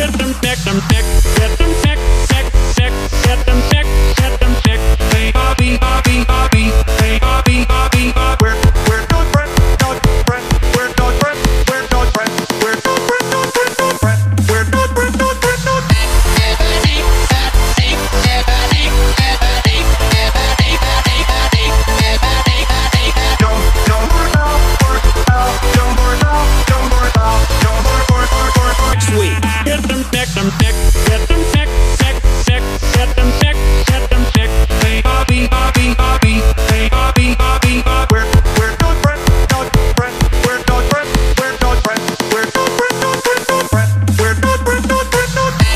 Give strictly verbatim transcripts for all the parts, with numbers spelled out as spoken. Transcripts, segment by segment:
Get them sick, them sick, get them sick, sick, sick, get them sick, get them sick. Hey, hobby, hobby, hobby, hey, hobby, hobby, hobby. We're, we're not friend, not friend, we're not friend, we're not friend, we're not friend, not friend, not friend, we're not friend, not friend, not friend. Sweet. Get them sick, them sick, get them sick, sick, sick, get them sick, get them sick. Hey, hobby, hobby, hobby, hey, hobby, hobby, hobby. We're, we're not friend, not friend, we're not friend, we're not friend, we're not friend, not friend, not friend, we're not friend, not friend, not friend.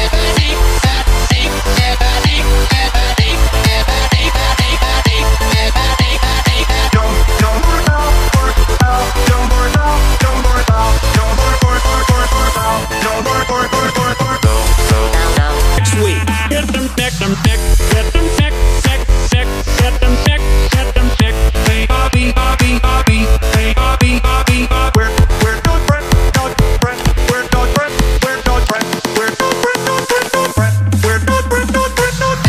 Sweet. Get them sick, them sick, get them sick, sick, sick, get them sick, get them sick. Hey, hobby, hobby, hobby, hey, hobby, hobby, hobby. We're, we're not friend, not friend, we're not friend, we're not friend, we're not friend, not friend, not friend, we're not friend, not friend, not friend.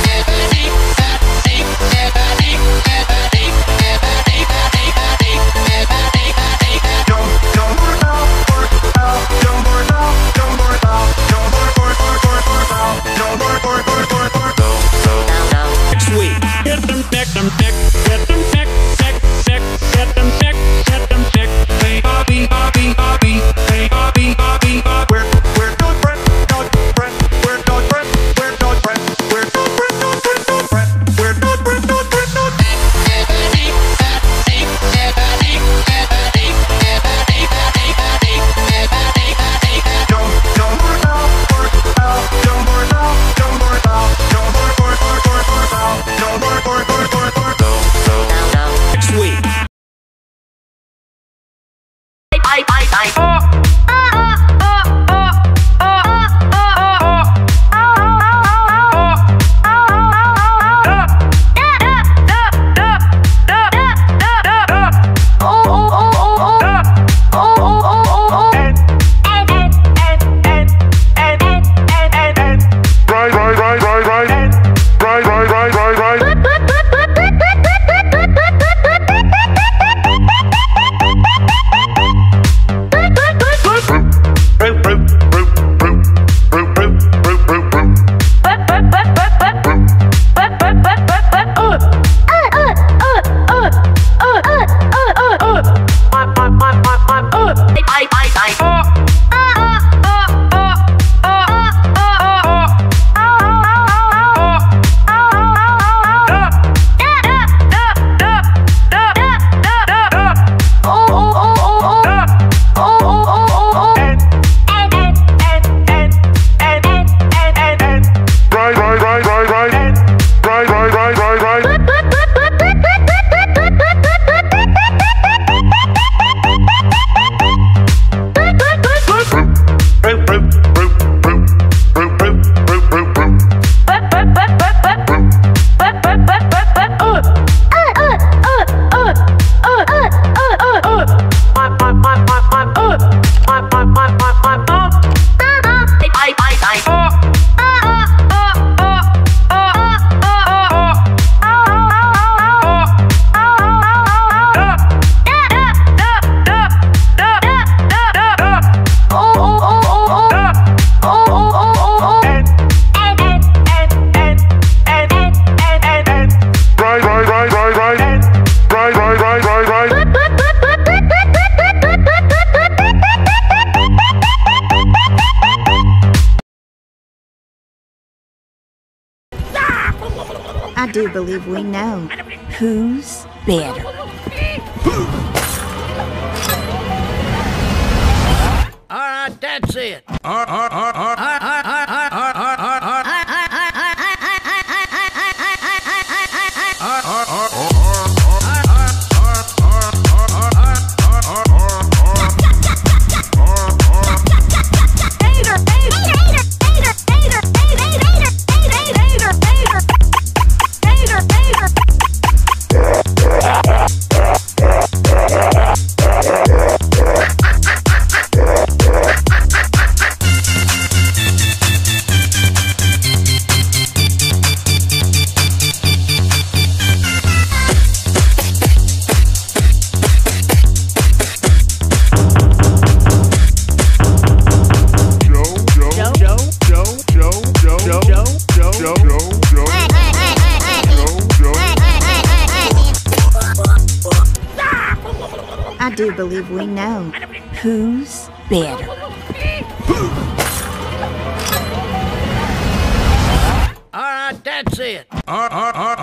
Sweet. Get them sick, them sick, get them sick, sick, sick, get them sick, get them sick. Hey, hobby, hobby, hobby, hey, hobby, hobby, hobby. We're, we're not friend, not friend, we're not friend, we're not friend, we're not friend, not friend, not friend, we're not friend, not friend, not friend. Sweet. I, I, I, oh. I do believe we know who's better. All right, that's it. I do believe we know who's better. All right, that's it. All right, all right,